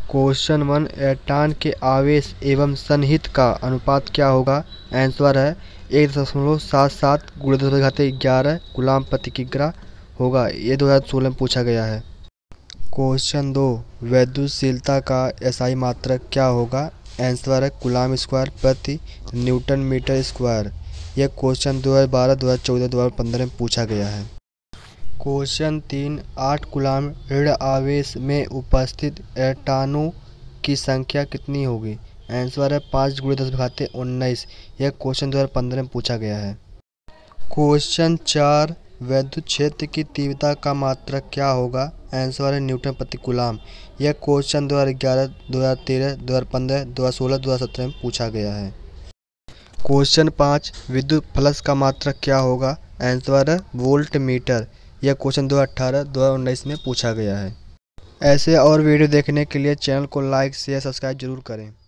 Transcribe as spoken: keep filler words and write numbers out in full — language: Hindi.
क्वेश्चन वन, इलेक्ट्रॉन के आवेश एवं सन्निहित का अनुपात क्या होगा? आंसर है एक दशमलव सात सात गुणे दस घाते ग्यारह कूलाम प्रति किग्रा होगा। ये दो हज़ार सोलह में पूछा गया है। क्वेश्चन दो, विद्युतशीलता का एसआई मात्रक क्या होगा? आंसर है कूलाम स्क्वायर प्रति न्यूटन मीटर स्क्वायर। यह क्वेश्चन दो हज़ार बारह, दो हज़ार चौदह, दो हज़ार पंद्रह में पूछा गया है। क्वेश्चन तीन, आठ कूलाम ऋण आवेश में उपस्थित इलेक्ट्रॉनों की संख्या कितनी होगी? आंसर है पाँच गुणे दस घाते उन्नीस। यह क्वेश्चन दो हज़ार पंद्रह में पूछा गया है। क्वेश्चन चार, विद्युत क्षेत्र की तीव्रता का मात्रक क्या होगा? आंसर है न्यूटन प्रति कूलाम। यह क्वेश्चन दो हज़ार ग्यारह, दो हज़ार तेरह, दो हज़ार पंद्रह, दो हज़ार सोलह, दो हज़ार सत्रह में पूछा गया है। क्वेश्चन पाँच, विद्युत फ्लक्स का मात्रक क्या होगा? आंसर है वोल्ट मीटर। यह क्वेश्चन दो हज़ार अठारह, दो हज़ार उन्नीस में पूछा गया है। ऐसे और वीडियो देखने के लिए चैनल को लाइक शेयर सब्सक्राइब जरूर करें।